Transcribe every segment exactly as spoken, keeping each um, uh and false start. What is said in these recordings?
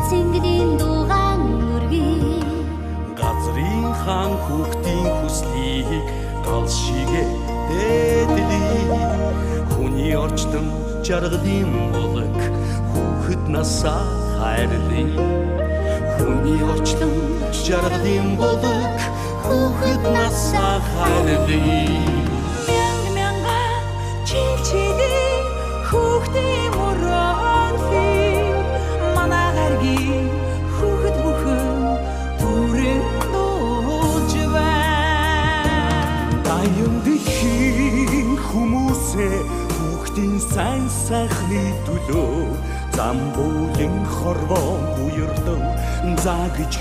цэнглийн дуугаан үргээ газрын хаан хүүхдийн хүслийг гал шигэ дээдлээ хүний орчлон жаргалын болог хүүхэд насаа хайрлаа хүний орчлон жаргалын болог хүүхэд насаа хайрлаа мянга мянга чичили хүүхдийн мөрөн манай гаргийн хүүхэд бүхэн түрэн дуулж байна дайм дихийн хүмүүсээ хүүхдийн сайн сайхны төлөө зам бүлэн хорвоо буйрдав загж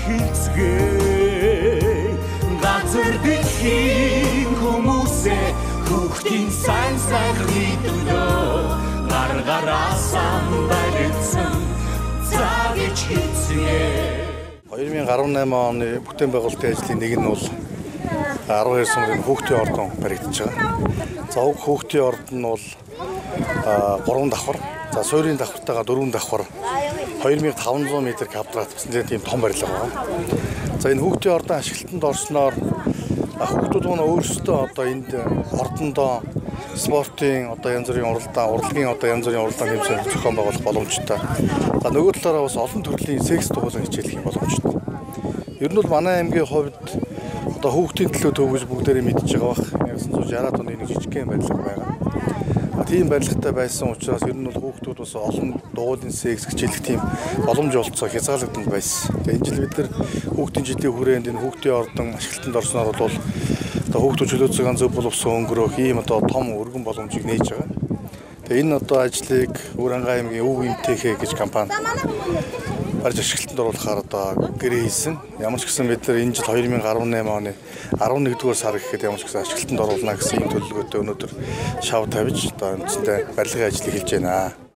хэлцгээ газар дихийн хүмүүсээ хүүхдийн сайн сайхны төлөө гар гараасан баригдсан загж хэлцгээ хоёр мянга арван наймаа оны бүтээн байгуулалтын ажлын нэг нь бол арван хоёр сарын хүүхдийн ордон баригдаж байгаа. За уг хүүхдийн ордон нь бол гурван давхар, за суурийн давхартайгаа дөрвөн давхар хоёр мянга таван зуун метр квадрат гэсэн тийм том барилга байна. За энэ хүүхдийн ордон ашиглалтанд орсноор хүүхдүүд маань өөрсдөө одоо энд ордондоо спортын одоо янз бүрийн уралдаан, урлагийн одоо янз бүрийн уралдаан тэмцээн зохион байгуулах боломжтой. За нөгөө талаараа бас олон төрлийн секс дугуйлан хичээлэх юм боломжтой. Ер нь бол манай аймгийн хувьд одоо хүүхдийн төлөө төвөж бүгдээрээ мэдж байгаа бах. нэгэн зуун шараад оны нэг жижигхэн барилга байгаа. Тийм барилгатай байсан учраас ер нь бол хүүхдүүд бас олон дугуйлын секс хичээлэх тийм боломж олцоо хязгаарлагдсан байсан. Тэгээ энэ жил бид нар хүүхдийн жилийн хүрээнд энэ хүүхдийн ордон ашиглалтанд орсноор бол одоо хүүхдүүд чөлөө цагаан зөв боловсон өнгөрөх ийм одоо том өргөн боломжийг нээж байгаа. Тэгээ энэ одоо ажлыг Өрөнгө аймгийн Өв Имтэхэ гэж компани барьж ашиглалтанд оруулахаар одоо гэрээ хийсэн. Ямар ч гэсэн бид нар энэ жил хоёр мянга арван наймаа оны арван нэгдүгээр сар гэхэд ямар ч гэсэн ашиглалтанд оруулна гэсэн ийм төлөвлөгөөтэй өнөөдөр шав тавьж одоо үндсэндээ барилгын ажлыг хийж байна.